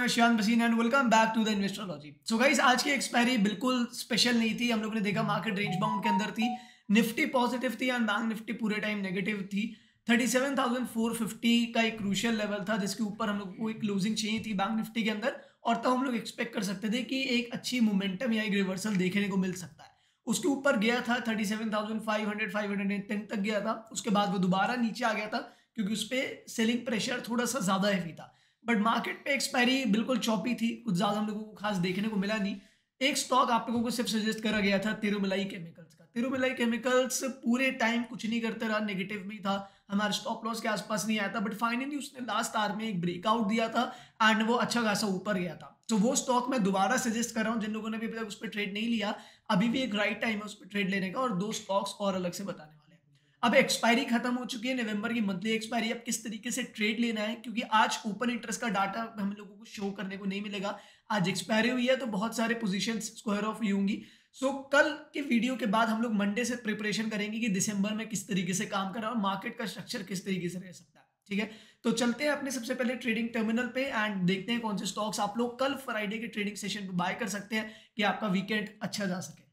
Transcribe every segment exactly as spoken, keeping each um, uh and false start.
Name Ishan Baseen and welcome back to the investorology. So guys, आज की expiry बिल्कुल special नहीं थी। हम लोगों ने देखा मार्केट रेंज बाउंड के अंदर थी, निफ्टी पॉजिटिव थी एंड बैंक निफ्टी पूरे टाइम नेगेटिव थी। Thirty seven thousand four fifty का एक क्रूशियल लेवल था जिसके ऊपर हम लोग को एक क्लोजिंग चाहिए थी बैंक निफ्टी के अंदर, और तब हम लोग एक्सपेक्ट कर सकते थे कि एक अच्छी मोमेंटम या एक रिवर्सल देखने को मिल सकता है। उसके ऊपर गया था thirty seven thousand five hundred five hundred ten तक गया था। उसके बाद वो दोबारा नीचे आ गया था क्योंकि उस पर सेलिंग प्रेशर थोड़ा सा ज्यादा हैवी था। बट मार्केट पे एक्सपायरी बिल्कुल चौपी थी, कुछ ज्यादा हम लोगों को खास देखने को मिला नहीं। एक स्टॉक आप लोगों को सिर्फ सजेस्ट करा गया था, तिरुमलाई केमिकल्स का। तिरुमलाई केमिकल्स पूरे टाइम कुछ नहीं करते रहा, नेगेटिव में ही था, हमारे स्टॉप लॉस के आसपास नहीं आया था। बट फाइनली उसने लास्ट आवर में एक ब्रेकआउट दिया था एंड वो अच्छा खासा ऊपर गया था। तो वो स्टॉक मैं दोबारा सजेस्ट कर रहा हूँ जिन लोगों ने भी अभी तक उस पर ट्रेड नहीं लिया, अभी भी एक राइट टाइम है उस पर ट्रेड लेने का। और दो स्टॉक्स और अलग से बताने वाले हैं। अब एक्सपायरी खत्म हो चुकी है, नवंबर की मंथली एक्सपायरी। अब किस तरीके से ट्रेड लेना है, क्योंकि आज ओपन इंटरेस्ट का डाटा हम लोगों को शो करने को नहीं मिलेगा। आज एक्सपायरी हुई है तो बहुत सारे पोजीशंस स्क्वायर ऑफ हुई होंगी। सो कल के वीडियो के बाद हम लोग मंडे से प्रिपरेशन करेंगे कि दिसंबर में किस तरीके से काम कर रहा है और मार्केट का स्ट्रक्चर किस तरीके से रह सकता है। ठीक है, तो चलते हैं अपने सबसे पहले ट्रेडिंग टर्मिनल पे एंड देखते हैं कौन से स्टॉक्स आप लोग कल फ्राइडे के ट्रेडिंग सेशन पे बाय कर सकते हैं कि आपका वीकेंड अच्छा जा सके।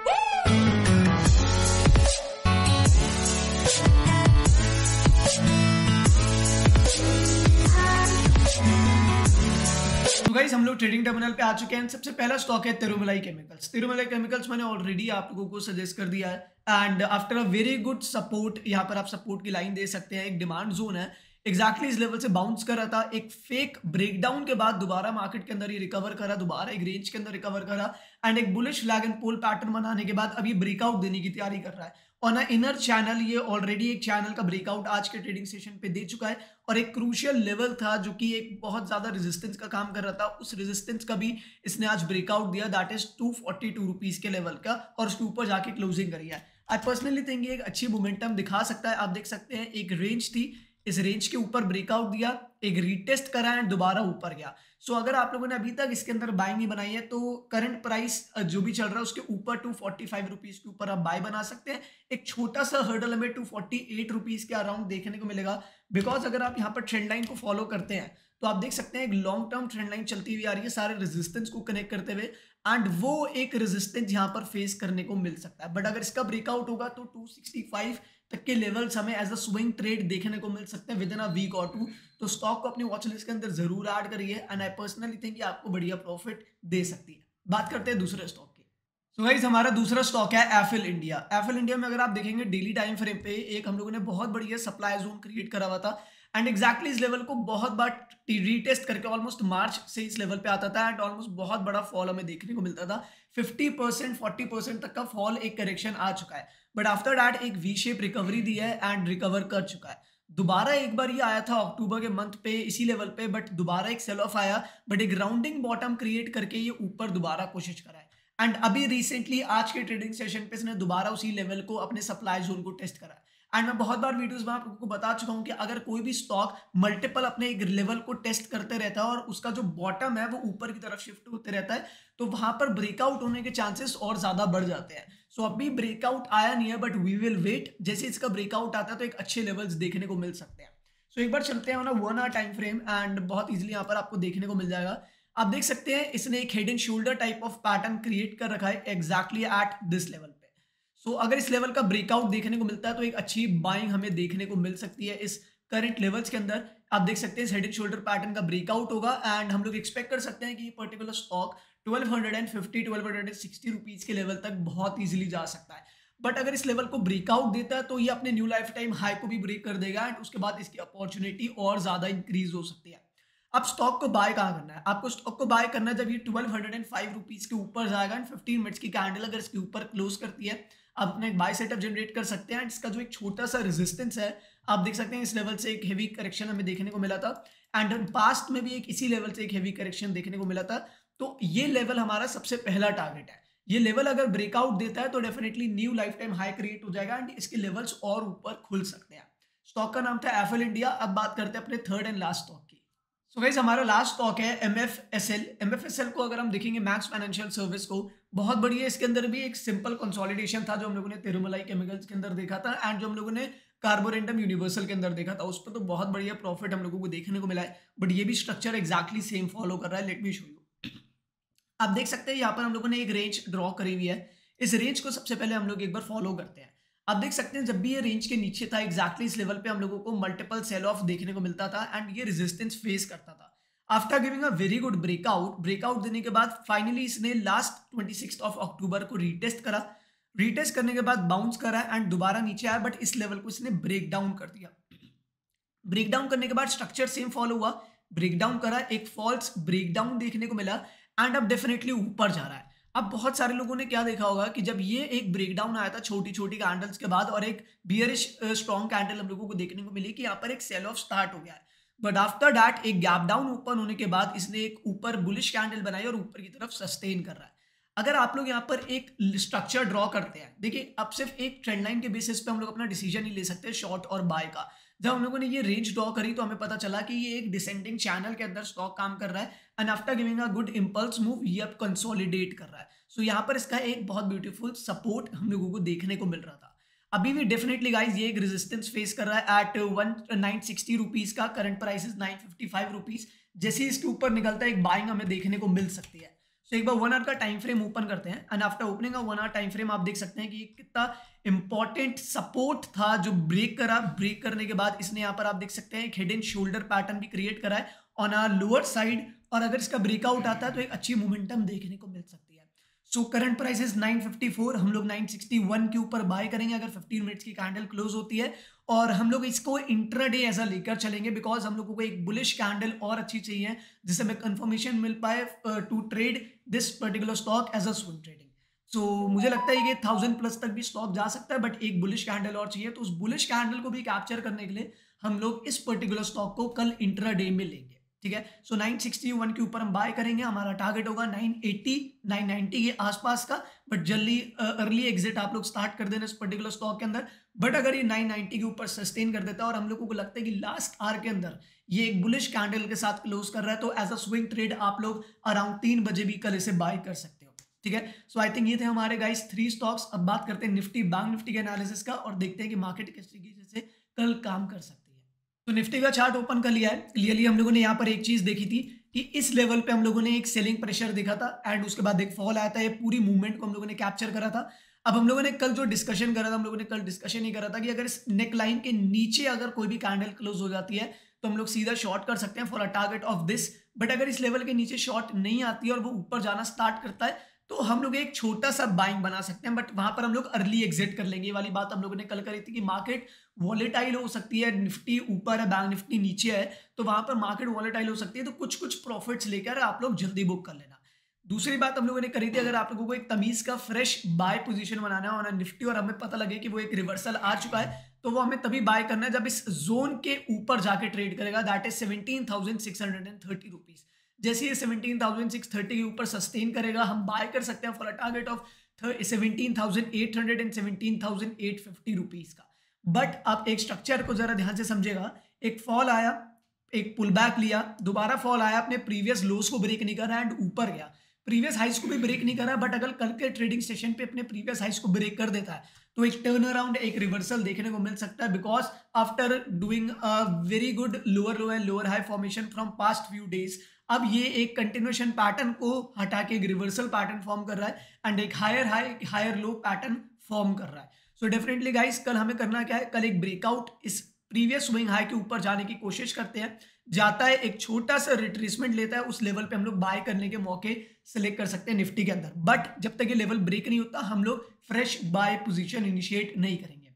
तो गाइस, हम लोग ट्रेडिंग टर्मिनल पे आ चुके हैं। सबसे पहला स्टॉक है तिरुमलाई केमिकल्स। तिरुमलाई केमिकल्स मैंने ऑलरेडी आप लोगों को सजेस्ट कर दिया है and after a very good support, यहाँ पर आप सपोर्ट की लाइन दे सकते हैं। एक डिमांड जोन है, एग्जैक्टली exactly इस लेवल से बाउंस कर रहा था। एक फेक ब्रेकडाउन के बाद दोबारा मार्केट के अंदर ये रिकवर करा, दोबारा एक रेंज के अंदर रिकवर करा एंड एक bullish flag and pole pattern बनाने के बाद अभी ब्रेकआउट देने की तैयारी कर रहा है। और ना इनर चैनल, ये ऑलरेडी एक चैनल का ब्रेकआउट आज के ट्रेडिंग सेशन पे दे चुका है और एक क्रूशियल लेवल था जो कि एक बहुत ज्यादा रेजिस्टेंस का काम कर रहा था, उस रेजिस्टेंस का भी इसने आज ब्रेकआउट दिया, that is two forty two rupees के लेवल का, और उसके ऊपर जाके क्लोजिंग करी है। आई पर्सनली थिंक ये एक अच्छी मोमेंटम दिखा सकता है। आप देख सकते हैं एक रेंज थी, इस रेंज के ऊपर ब्रेकआउट दिया, एक रीटेस्ट करा एंड दोबारा ऊपर गया। सो so, अगर आप लोगों ने अभी तक इसके अंदर बाय नहीं बनाई है तो करंट प्राइस जो भी चल रहा है उसके ऊपर टू फोर्टी फाइव रुपीज के ऊपर आप बाय बना सकते हैं। एक छोटा सा हर्डल हमें टू फोर्टी एट रुपीज के अराउंड देखने को मिलेगा, बिकॉज अगर आप यहाँ पर ट्रेंड लाइन को फॉलो करते हैं तो आप देख सकते हैं एक लॉन्ग टर्म ट्रेंड लाइन चलती हुई आ रही है सारे रेजिस्टेंस को कनेक्ट करते हुए, एंड वो एक रेजिस्टेंस यहाँ पर फेस करने को मिल सकता है। बट अगर इसका ब्रेकआउट होगा तो टू सिक्सटी फाइव तक के लेवल्स हमें एज अ स्विंग ट्रेड देखने को मिल सकते हैं विद इन अ वीक और टू। तो स्टॉक को अपनी वॉच लिस्ट के अंदर जरूर ऐड करिए एंड आई पर्सनली थिंक आपको बढ़िया प्रॉफिट दे सकती है। बात करते हैं दूसरे स्टॉक की। सो गाइस, हमारा दूसरा स्टॉक है एफिल इंडिया। एफिल इंडिया में अगर आप देखेंगे डेली टाइम फ्रेम पे एक हम लोगों ने बहुत बढ़िया सप्लाई जोन क्रिएट करा हुआ था एंड एक्जैक्टली इस लेवल को बहुत बार रीटेस्ट करके ऑलमोस्ट मार्च से इस लेवल पे आता था एंड ऑलमोस्ट बहुत बड़ा फॉल हमें देखने को मिलता था। फिफ्टी परसेंट फोर्टी परसेंट तक का फॉल, एक करेक्शन आ चुका है, बट आफ्टर दैट एक वी शेप रिकवरी दी है एंड रिकवर कर चुका है। दोबारा एक बार ये आया था अक्टूबर के मंथ पे इसी लेवल पे, बट दोबारा एक सेल ऑफ आया, बट एक राउंडिंग बॉटम क्रिएट करके ये ऊपर दोबारा कोशिश करा है एंड अभी रिसेंटली आज के ट्रेडिंग सेशन पे इसने दोबारा उसी लेवल को, अपने सप्लाई जोन को टेस्ट करा है। एंड मैं बहुत बार वीडियोस में आप लोगों को बता चुका हूं कि अगर कोई भी स्टॉक मल्टीपल अपने एक लेवल को टेस्ट करते रहता है और उसका जो बॉटम है वो ऊपर की तरफ शिफ्ट होते रहता है तो वहां पर ब्रेकआउट होने के चांसेस और ज्यादा बढ़ जाते हैं। सो so, अभी ब्रेकआउट आया नहीं है, बट वी विल वेट, जैसे इसका ब्रेकआउट आता है तो एक अच्छे लेवल्स देखने को मिल सकते हैं। सो so, एक बार चलते हैं ना one hour time frame and बहुत इजीली यहाँ पर आपको देखने को मिल जाएगा। आप देख सकते हैं इसने एक head and shoulder type of pattern create कर रखा है एग्जैक्टली एट दिस लेवल पे। सो so, अगर इस लेवल का ब्रेकआउट देखने को मिलता है तो एक अच्छी बाइंग हमें देखने को मिल सकती है इस करंट लेवल्स के अंदर। आप देख सकते हैं इस हेड एंड शोल्डर पैटर्न का ब्रेकआउट होगा एंड हम लोग एक्सपेक्ट कर सकते हैं कि ये particular stock twelve fifty twelve sixty rupees के लेवल तक बहुत इजीली जा सकता है। बट अगर इस लेवल को ब्रेकआउट देता है तो ये अपने न्यू लाइफ टाइम हाई को भी ब्रेक कर देगा एंड उसके बाद इसकी अपॉर्चुनिटी और ज्यादा इंक्रीज हो सकती है। अब स्टॉक को बाय कहाँ करना है? आपको स्टॉक को बाय करना है जब ये ट्वेल्व हंड्रेड फाइव रुपीज के ऊपर जाएगा एंड फिफ्टीन मिनट्स की कैंडल अगर इसके ऊपर क्लोज करती है, आप अपने एक बाय सेटअप जनरेट कर सकते हैं। इसका जो एक छोटा सा रेजिस्टेंस है आप देख सकते हैं इस लेवल से एक हेवी करेक्शन हमें देखने को मिला था एंड पास्ट में भी एक इसी लेवल से एक हेवी करेक्शन देखने को मिला था। तो ये लेवल हमारा सबसे पहला टारगेट है। ये लेवल अगर ब्रेकआउट देता है तो definitely new life time high create हो जाएगा एंड इसके लेवल्स और ऊपर खुल सकते हैं। स्टॉक का नाम था एफएल इंडिया। अब बात करते हैं अपने थर्ड एंड लास्ट स्टॉक की। सो so गाइस, हमारा लास्ट स्टॉक है एमएफएसएल। एमएफएसएल को अगर हम देखेंगे मैक्स फाइनेंशियल सर्विस को, बहुत बढ़िया, इसके अंदर भी एक सिंपल कंसोलिडेशन था जो हम लोगों ने तिरुमलाई केमिकल्स के अंदर देखा था एंड जो हम लोगों ने कार्बोरेंडम यूनिवर्सल के अंदर देखा था, उस पर तो बहुत बढ़िया प्रॉफिट हम लोगों को देखने को मिला है, बट ये भी स्ट्रक्चर एक्जैक्टली सेम फॉलो कर रहा है। Let me show you. आप देख सकते हैं यहाँ पर हम लोगों ने एक रेंज ड्रॉ करी हुई है। इस रेंज को सबसे पहले हम लोग एक बार फॉलो करते हैं। आप देख सकते हैं जब भी ये रेंज के नीचे था एग्जैक्टली इस लेवल पे हम लोगों को मल्टीपल सेल ऑफ देखने को मिलता था एंड ये रेजिस्टेंस फेस करता था। After giving a very good breakout breakout देने के बाद फाइनली इसने last twenty six of October को रीटेस्ट करा। रीटेस्ट करने के बाद बाउंस करा एंड दोबारा नीचे आया, बट इस लेवल को इसने ब्रेक डाउन कर दिया। ब्रेक डाउन करने के बाद स्ट्रक्चर सेम फॉलो हुआ, ब्रेक डाउन करा, एक फॉल्स ब्रेक डाउन देखने को मिला एंड अब डेफिनेटली ऊपर जा रहा है। अब बहुत सारे लोगों ने क्या देखा होगा कि जब ये एक ब्रेकडाउन आया था छोटी छोटी कैंडल्स के बाद और एक बियरिश स्ट्रॉन्ग कैंडल हम लोगों को देखने को मिली कि यहाँ पर एक सेल ऑफ स्टार्ट हो गया है, बट आफ्टर दैट एक गैप डाउन ओपन होने के बाद इसने एक ऊपर बुलिश कैंडल बनाई और ऊपर की तरफ सस्टेन कर रहा है। अगर आप लोग यहाँ पर एक स्ट्रक्चर ड्रॉ करते हैं, देखिए अब सिर्फ एक ट्रेंड लाइन के बेसिस पे हम लोग अपना डिसीजन ही ले सकते हैं शॉर्ट और बाय का। जब हम लोगों ने ये रेंज ड्रॉ करी तो हमें पता चला कि ये एक डिसेंडिंग चैनल के अंदर स्टॉक काम कर रहा है and after giving a good impulse move ये अब कंसोलिडेट कर रहा है। सो so, यहाँ पर इसका एक बहुत ब्यूटीफुल सपोर्ट हम लोगों को देखने को मिल रहा था। अभी भी डेफिनेटली गाइस ये एक रेजिस्टेंस फेस कर रहा है at one nine sixty rupees का, current price is nine fifty five rupees. जैसे इसके ऊपर निकलता है एक बाइंग हमें देखने को मिल सकती है। सो so, एक बार वन आवर का टाइम फ्रेम ओपन करते हैं and after opening one hour time frame आप देख सकते हैं कि कितना इंपॉर्टेंट सपोर्ट था जो ब्रेक करा। ब्रेक करने के बाद इसने यहाँ पर आप देख सकते हैं एक हेड एंड शोल्डर पैटर्न भी क्रिएट करा है ऑन आर लोअर साइड, और अगर इसका ब्रेकआउट आता है तो एक अच्छी मोमेंटम देखने को मिल सकती है। So current price is nine fifty four, हम लोग नाइन सिक्सटी वन के ऊपर बाय करेंगे अगर फिफ्टीन मिनट्स की कैंडल क्लोज होती है, और हम लोग इसको इंट्राडे ऐसा लेकर चलेंगे बिकॉज हम लोगों को एक बुलिश कैंडल और अच्छी चाहिए जिससे हमें कंफर्मेशन मिल पाए to trade this particular stock as a swing trading. So मुझे लगता है ये थाउजेंड प्लस तक भी स्टॉक जा सकता है, बट एक बुलिश कैंडल और चाहिए, तो उस बुलिश कैंडल को भी कैप्चर करने के लिए हम लोग इस पर्टिकुलर स्टॉक को कल इंट्राडे में लेंगे। ठीक है, सो नाइन सिक्सटी वन के ऊपर हम बाय करेंगे, हमारा टारगेट होगा नाइन एटी नाइन नाइंटी के आसपास का, बट जल्दी अर्ली एग्जिट आप लोग स्टार्ट कर देना इस पर्टिकुलर स्टॉक के अंदर। बट अगर ये नाइन नाइंटी के ऊपर सस्टेन कर देता है और हम लोगों को लगता है कि लास्ट आवर के अंदर ये एक बुलिश कैंडल के साथ क्लोज कर रहा है, तो एज अ स्विंग ट्रेड आप लोग अराउंड तीन बजे भी कल इसे बाय कर सकते हो। ठीक है, सो आई थिंक ये थे हमारे गाइस थ्री स्टॉक्स। अब बात करते हैं निफ्टी बैंक निफ्टी के एनालिसिस का और देखते हैं कि मार्केट किस तरीके से कल काम कर सकती है। तो निफ्टी का चार्ट ओपन कर लिया है। क्लियरली हम लोगों ने यहाँ पर एक चीज देखी थी कि इस लेवल पे हम लोगों ने एक सेलिंग प्रेशर देखा था एंड उसके बाद एक फॉल आया था। ये पूरी मूवमेंट को हम लोगों ने कैप्चर करा था। अब हम लोगों ने कल जो डिस्कशन करा था, हम लोगों ने कल डिस्कशन ही करा था कि अगर इस नेक लाइन के नीचे अगर कोई भी कैंडल क्लोज हो जाती है तो हम लोग सीधा शॉर्ट कर सकते हैं for a target of this. But अगर इस लेवल के नीचे शॉर्ट नहीं आती है और वो ऊपर जाना स्टार्ट करता है तो हम लोग एक छोटा सा बाइंग बना सकते हैं, बट वहां पर हम लोग अर्ली एग्जिट कर लेंगे। ये वाली बात हम लोगों ने कल करी थी कि मार्केट वॉलेटाइल हो सकती है, निफ्टी ऊपर है बैंक निफ्टी नीचे है, तो वहां पर मार्केट वॉलेटाइल हो सकती है, तो कुछ कुछ प्रॉफिट्स लेकर आप लोग जल्दी बुक कर लेना। दूसरी बात हम लोगों ने करी थी, अगर आप लोगों को एक तमीज का फ्रेश बाय पोजीशन बनाना है और निफ्टी और हमें पता लगे कि वो एक रिवर्सल आ चुका है तो वो हमें तभी बाय करना है जब इस जोन के ऊपर जाके ट्रेड करेगा, that is seventeen thousand six hundred and thirty rupees. जैसे ये सेवनटीन थाउजेंड सिक्स थर्टी के ऊपर सस्टेन करेगा हम बाय कर सकते हैं for a target of seventeen thousand eight hundred and seventeen thousand eight fifty rupees का। बट आप एक स्ट्रक्चर को जरा ध्यान से समझेगा, एक फॉल आया, एक पुल बैक लिया, दोबारा फॉल आया, अपने प्रीवियस लोस को ब्रेक नहीं करा एंड ऊपर गया, प्रीवियस हाइस को भी ब्रेक नहीं करा, बट अगर कल के ट्रेडिंग सेशन पे अपने प्रीवियस हाइस को ब्रेक कर देता है तो एक टर्न अराउंड एक रिवर्सल देखने को मिल सकता है, because after doing a very good lower low and lower high formation from past few days, अब ये एक कंटिन्यूएशन पैटर्न को हटा के एक रिवर्सल पैटर्न फॉर्म कर रहा है एंड एक higher high higher low pattern form कर रहा है। सो डेफिनेटली गाइस कल हमें करना क्या है, कल एक ब्रेकआउट इस प्रीवियस स्विंग हाई के ऊपर जाने की कोशिश करते हैं, जाता है एक छोटा सा रिट्रेसमेंट लेता है, उस लेवल पे हम लोग बाय करने के मौके सेलेक्ट कर सकते हैं निफ्टी के अंदर। बट जब तक ये लेवल ब्रेक नहीं होता हम लोग फ्रेश बाय पोजीशन इनिशिएट नहीं करेंगे।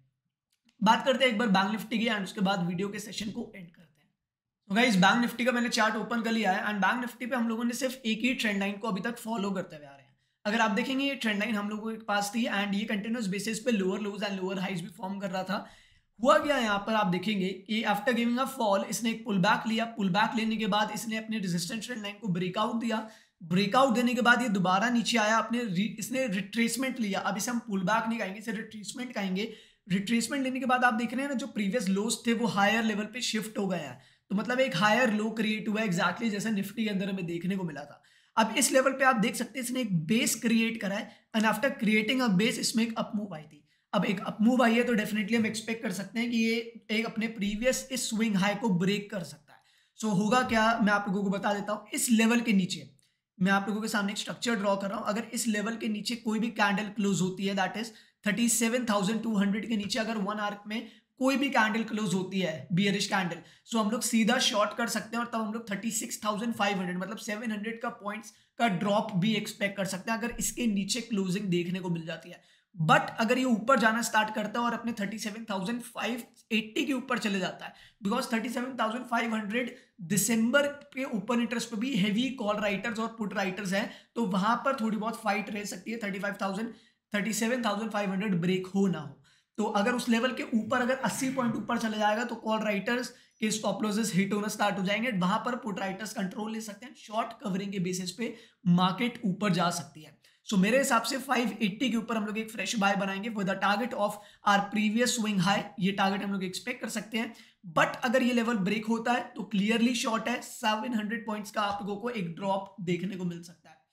बात करते हैं एक बार बैंक निफ्टी की एंड उसके बाद वीडियो के सेशन को एंड करते हैं। तो गाइस बैंक निफ्टी का मैंने चार्ट ओपन कर लिया है एंड बैंक निफ्टी पे हम लोगों ने सिर्फ एक ही ट्रेंड लाइन को अभी तक फॉलो करते हुए आ रहे हैं। अगर आप देखेंगे ये ट्रेंड लाइन हम लोगों के पास थी एंड ये कंटिन्यूस बेसिस पे lower lows and lower highs भी फॉर्म कर रहा था। हुआ गया यहाँ पर आप देखेंगे कि आफ्टर गिविंग अ फॉल इसने एक पुल बैक लिया, पुल बैक लेने के बाद इसने अपने रेजिस्टेंस ट्रेंड लाइन को ब्रेकआउट दिया, ब्रेकआउट देने के बाद ये दोबारा नीचे आया, अपने इसने रिट्रेसमेंट लिया। अब इसे हम पुल बैक नहीं कहेंगे, इसे रिट्रेसमेंट कहेंगे। रिट्रेसमेंट लेने के बाद आप देख रहे हैं ना जो प्रीवियस लोज थे वो हायर लेवल पे शिफ्ट हो गया है, तो मतलब एक हायर लो क्रिएट हुआ है एग्जैक्टली जैसा निफ्टी के अंदर हमें देखने को मिला था। अब इस लेवल पे आप देख सकते हैं इसने एक बेस क्रिएट करा है and after creating a base इसमें एक अप मूव आई थी। अब एक अप मूव आई है तो डेफिनेटली हम एक्सपेक्ट कर सकते हैं कि ये एक अपने प्रीवियस इस स्विंग हाई को ब्रेक कर सकता है। सो so, होगा क्या, मैं आप लोगों को बता देता हूँ। इस लेवल के नीचे मैं आप लोगों के सामने एक स्ट्रक्चर ड्रॉ कर रहा हूँ। अगर इस लेवल के नीचे कोई भी कैंडल क्लोज होती है, that is thirty seven thousand two hundred के नीचे अगर वन आर्क में कोई भी कैंडल क्लोज होती है, बियरिश कैंडल, सो हम लोग सीधा शॉर्ट कर सकते हैं और तब हम लोग thirty six thousand five hundred मतलब सेवन हंड्रेड का पॉइंट्स का ड्रॉप भी एक्सपेक्ट कर सकते हैं अगर इसके नीचे क्लोजिंग देखने को मिल जाती है। बट अगर ये ऊपर जाना स्टार्ट करता है और अपने thirty seven thousand five eighty के ऊपर चले जाता है, because thirty seven thousand five hundred दिसंबर के ओपन इंटरेस्ट पे भी हेवी कॉल राइटर्स और पुट राइटर्स हैं, तो वहां पर थोड़ी बहुत फाइट रह सकती है thirty five thousand thirty seven thousand five hundred break हो ना हो। तो अगर उस लेवल के ऊपर अगर अस्सी पॉइंट ऊपर चले जाएगा तो कॉल राइटर्स के स्टॉप लॉसेस हिट होना स्टार्ट हो जाएंगे, वहां पर पुट राइटर्स कंट्रोल ले सकते हैं, शॉर्ट कवरिंग के बेसिस पे मार्केट ऊपर जा सकती है। सो so, मेरे हिसाब से फाइव एटी के ऊपर हम लोग एक फ्रेश बाय बनाएंगे with the target of our previous swing high. ये टारगेट हम लोग एक्सपेक्ट कर सकते हैं। बट अगर ये लेवल ब्रेक होता है तो क्लियरली शॉर्ट है, सेवन हंड्रेड पॉइंट्स का आप लोगों को एक ड्रॉप देखने को मिल सकता है।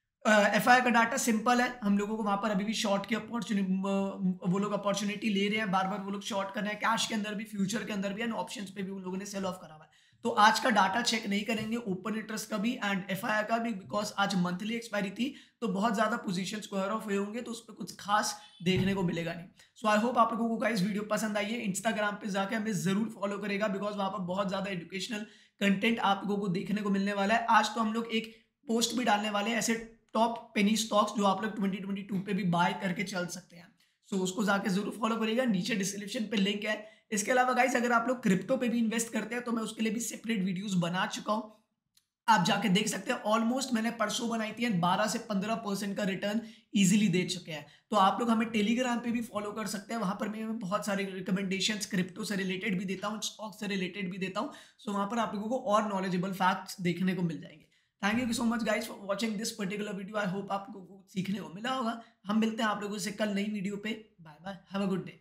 एफ आई का डाटा सिंपल है, हम लोगों को वहां पर अभी भी शॉर्ट की अपॉर्चुनिटी वो लोग अपॉर्चुनिटी ले रहे हैं, बार बार वो लोग शॉर्ट कर रहे हैं, कैश के अंदर भी, फ्यूचर के अंदर भी एंड ऑप्शंस पे भी उन लोगों ने सेल ऑफ करा हुआ है। तो आज का डाटा चेक नहीं करेंगे, ओपन इंटरेस्ट का भी एंड एफ आई का भी, बिकॉज आज मंथली एक्सपायरी थी तो बहुत ज्यादा पोजीशंस स्क्वायर ऑफ हुए होंगे तो उस पर कुछ खास देखने को मिलेगा नहीं। सो आई होप आप लोगों को गाइस वीडियो पसंद आई है। इंस्टाग्राम पे जाके हमें जरूर फॉलो करेगा बिकॉज वहां पर बहुत ज्यादा एजुकेशनल कंटेंट आप लोगों को देखने को मिलने वाला है। आज तो हम लोग एक पोस्ट भी डालने वाले हैं ऐसे टॉप पेनी स्टॉक्स जो आप लोग ट्वेंटी ट्वेंटी टू पे भी बाय करके चल सकते हैं। सो so, उसको जाके जरूर फॉलो करिएगा, नीचे डिस्क्रिप्शन पे लिंक है। इसके अलावा गाइस अगर आप लोग क्रिप्टो पे भी इन्वेस्ट करते हैं तो मैं उसके लिए भी सेपरेट वीडियोस बना चुका हूँ, आप जाके देख सकते हैं। ऑलमोस्ट मैंने परसों बनाई थी एंड बारह से पंद्रह परसेंट का रिटर्न इजीली दे चुके हैं। तो आप लोग हमें टेलीग्राम पे भी फॉलो कर सकते हैं, वहां पर मैं बहुत सारे रिकमेंडेशंस क्रिप्टो से रिलेटेड भी देता हूँ, स्टॉक से रिलेटेड भी देता हूँ। सो वहां पर आप लोगों को और नॉलेजेबल फैक्ट्स देखने को मिल जाएंगे। Thank you so much guys for watching this particular video. I hope आपको सीखने को मिला होगा। हम मिलते हैं आप लोगों से कल नई वीडियो पे। Bye bye, have a good day.